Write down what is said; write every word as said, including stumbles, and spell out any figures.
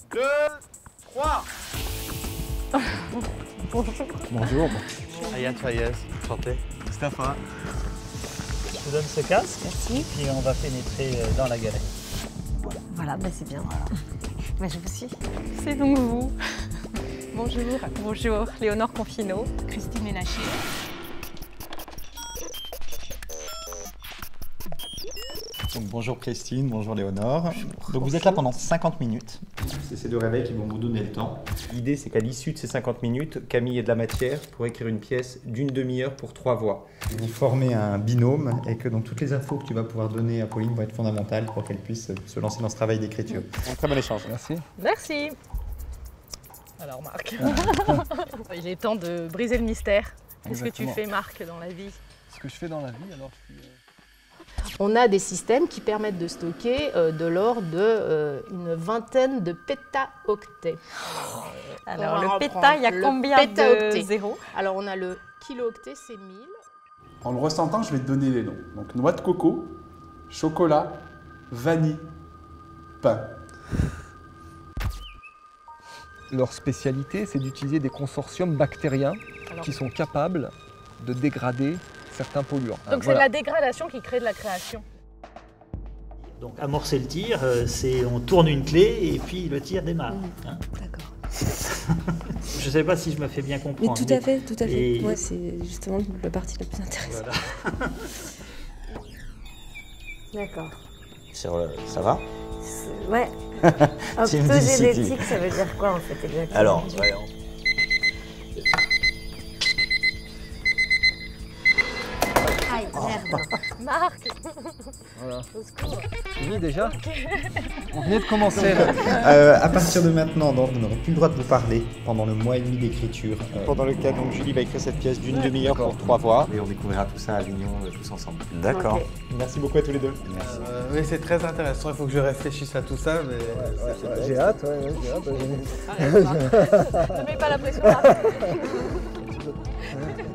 deux, trois. Bonjour. Ayat Fayez, santé. Mustapha. Je vous donne ce casque, merci. Puis on va pénétrer dans la galerie. Voilà, bah c'est bien. Voilà. Bah, je vous suis. C'est donc vous. Bonjour. Bonjour, Léonore Confino. Christine Ménacher. Donc, bonjour Christine, bonjour Léonore. Donc vous êtes là pendant cinquante minutes. C'est ces deux réveils qui vont vous donner le temps. L'idée c'est qu'à l'issue de ces cinquante minutes, Camille ait de la matière pour écrire une pièce d'une demi-heure pour trois voix. Vous formez un binôme et que donc toutes les infos que tu vas pouvoir donner à Pauline vont être fondamentales pour qu'elle puisse se lancer dans ce travail d'écriture. Un très bon échange. Merci. Merci. Alors Marc, il est temps de briser le mystère. Qu'est-ce que tu Exactement. fais Marc dans la vie? Ce que je fais dans la vie, alors je suis... euh, On a des systèmes qui permettent de stocker euh, de l'ordre de euh, une vingtaine de pétaoctets. Alors On le va péta, reprendre il y a le combien pétaoctet. de zéros? Alors on a le kilooctet, c'est mille. En le ressentant, je vais te donner les noms. Donc noix de coco, chocolat, vanille, pain. Leur spécialité, c'est d'utiliser des consortiums bactériens Alors. qui sont capables de dégrader certains polluants. Donc c'est la dégradation qui crée de la création. Donc amorcer le tir, euh, c'est on tourne une clé et puis le tir démarre. Hein. D'accord. Je ne sais pas si je me fais bien Mais comprendre. tout à fait, tout à fait. Et- Ouais, c'est justement la partie la plus intéressante. Voilà. D'accord. Ça va? Ouais. C'est une discipline. Optogénétique, ça veut dire quoi en fait exactement? Alors, voyons. Aïe, merde. Marc, Voilà. au secours. Fini déjà. On venait de commencer là. Euh, à partir de maintenant, donc, vous n'aurez plus le droit de vous parler pendant le mois et demi d'écriture. Euh, pendant lequel donc, Julie va écrire cette pièce d'une demi-heure pour trois voix. Et on découvrira tout ça à Avignon euh, tous ensemble. D'accord. Ok. Merci beaucoup à tous les deux. Merci. Euh, oui, c'est très intéressant. Il faut que je réfléchisse à tout ça, mais c'est- c'est- J'ai hâte, ouais, ouais, j'ai hâte. Allez, Marc. Ne mets pas la pression Marc.